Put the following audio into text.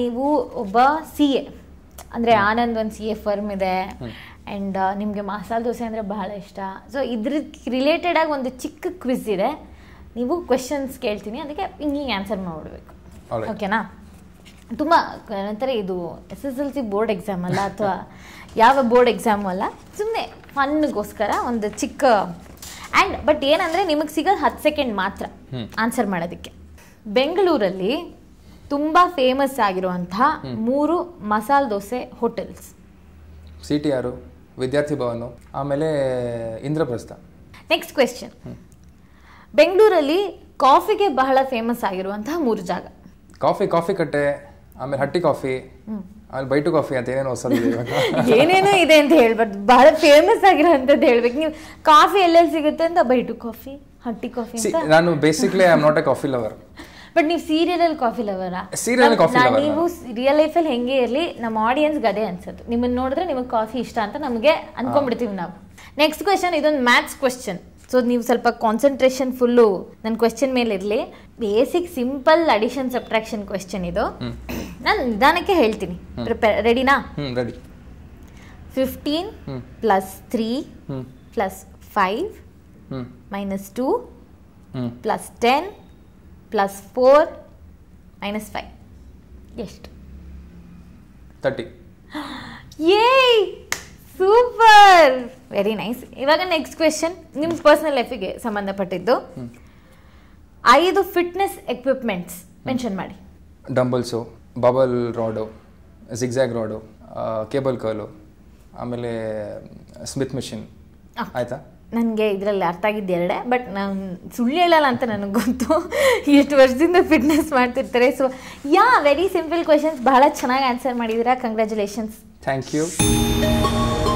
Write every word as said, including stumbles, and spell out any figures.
ನೀವು ಒಬ್ಬ C A ಅಂದರೆ ಆನಂದ್ ಒಂದು ಸಿ ಎ ಫರ್ಮ್ ಇದೆ ಆ್ಯಂಡ್ ನಿಮಗೆ ಮಸಾಲೆ ದೋಸೆ ಅಂದರೆ ಬಹಳ ಇಷ್ಟ. ಸೊ ಇದ್ರ ರಿಲೇಟೆಡ್ ಆಗಿ ಒಂದು ಚಿಕ್ಕ ಕ್ವಿಜ್ ಇದೆ, ನೀವು ಕ್ವೆಶನ್ಸ್ ಕೇಳ್ತೀನಿ, ಅದಕ್ಕೆ ಹಿಂಗೆ ಆನ್ಸರ್ ಮಾಡಿಬಿಡ್ಬೇಕು. ಓಕೆನಾ? ತುಂಬ ನಂತರ ಇದು S S L C board exam ಅಲ್ಲ ಅಥವಾ ಯಾವ ಬೋರ್ಡ್ ಎಕ್ಸಾಮು ಅಲ್ಲ, ಸುಮ್ಮನೆ ಫನ್ಗೋಸ್ಕರ ಒಂದು ಚಿಕ್ಕ ಆ್ಯಂಡ್ ಬಟ್ ಏನಂದರೆ ನಿಮಗೆ ಸಿಗೋದು ಹತ್ತು ಸೆಕೆಂಡ್ ಮಾತ್ರ ಆನ್ಸರ್ ಮಾಡೋದಕ್ಕೆ. ಬೆಂಗಳೂರಲ್ಲಿ ತುಂಬ ಫೇಮಸ್ ಆಗಿರುವಂತಹ ಮೂರು masala dosa hotels. C T ಆರು, ವಿದ್ಯಾರ್ಥಿ ಭವನ, ಆಮೇಲೆ ಇಂದ್ರಪ್ರಸ್ಥ. ನೆಕ್ಸ್ಟ್ ಕ್ವೆಶ್ಚನ್, ಬೆಂಗಳೂರಲ್ಲಿ ಕಾಫಿಗೆ ಬಹಳ ಫೇಮಸ್ ಆಗಿರುವಂತಹ ಮೂರು ಜಾಗ. ಕಾಫಿ ಕಾಫಿ ಕಟ್ಟೆ, ಆಮೇಲೆ ಹಟ್ಟಿ ಕಾಫಿ, ಆಮೇಲೆ ಬೈಟು ಕಾಫಿ ಅಂತ ಏನೇನೋ ಹೊಸದು ಏನೇನೋ ಇದೆ ಅಂತ ಹೇಳ್ಬಾರ್ದು, ಬಹಳ ಫೇಮಸ್ ಆಗಿರೋಂಥದ್ದು ಹೇಳ್ಬೇಕು. ನೀವು ಕಾಫಿ ಎಲ್ಲೆಲ್ಲಿ ಸಿಗುತ್ತೆ ಅಂತ ಬೈಟು ಕಾಫಿ, ಹಟ್ಟಿ ಕಾಫಿ ಅಂತ. ನಾನು basically I am not a coffee lover. But ನೀವು ಸೀರಿಯಲ್ ಅಲ್ಲಿ ಕಾಫಿ ಲವರಾ? Serial coffee lover. ನೀವು ರಿಯಲ್ ಲೈಫಲ್ಲಿ ಹೆಂಗೆ ಇರಲಿ, ನಮ್ಮ ಆಡಿಯನ್ಸ್ಗೆ ಅದೇ ಅನ್ಸುತ್ತೆ. ನಿಮ್ಮನ್ನು ನೋಡಿದ್ರೆ ನಿಮಗೆ ಕಾಫಿ ಇಷ್ಟ ಅಂತ ನಮಗೆ ಅನ್ಕೊಂಡ್ಬಿಡ್ತೀವಿ ನಾವು. ನೆಕ್ಸ್ಟ್ ಕ್ವೆಶನ್, ಇದೊಂದು ಮ್ಯಾಥ್ಸ್ ಕ್ವೆಶನ್. ಸೊ ನೀವು ಸ್ವಲ್ಪ ಕಾನ್ಸಂಟ್ರೇಷನ್ ಫುಲ್ಲು ನನ್ನ ಕ್ವೆಶ್ಚನ್ ಮೇಲೆ ಇರಲಿ. Basic simple addition subtraction question ಇದು. ನಾನು ನಿಧಾನಕ್ಕೆ ಹೇಳ್ತೀನಿ, ರೆಡಿನಾ? Ready. Fifteen plus three plus five minus two plus ten plus four minus five ಎಷ್ಟು? ತರ್ಟಿ. ಏಯ್ ಸೂಪರ್, ವೆರಿ ನೈಸ್. ಇವಾಗ ನೆಕ್ಸ್ಟ್ ಕ್ವೆಶನ್ ನಿಮ್ಮ ಪರ್ಸನಲ್ ಲೈಫಿಗೆ ಸಂಬಂಧಪಟ್ಟಿದ್ದು. ಐದು ಫಿಟ್ನೆಸ್ ಎಕ್ವಿಪ್ಮೆಂಟ್ಸ್ ಮೆನ್ಷನ್ ಮಾಡಿ. Dumbbells, barbell rod, zigzag rod, cable curl, ಆಮೇಲೆ Smith machine. ಆಯ್ತಾ? ನನಗೆ ಇದರಲ್ಲಿ ಅರ್ಥ ಆಗಿದ್ದು ಎರಡೇ, ಬಟ್ ನಾನು ಸುಳ್ಳು ಹೇಳಲ್ಲ ಅಂತ ನನಗೆ ಗೊತ್ತು. ಎಷ್ಟು ವರ್ಷದಿಂದ ಫಿಟ್ನೆಸ್ ಮಾಡ್ತಿರ್ತಾರೆ. So yeah very simple questions, ಬಹಳ ಚೆನ್ನಾಗಿ ಆನ್ಸರ್ ಮಾಡಿದ್ದೀರಾ. ಕಂಗ್ರ್ಯಾಚುಲೇಷನ್ಸ್. Thank you.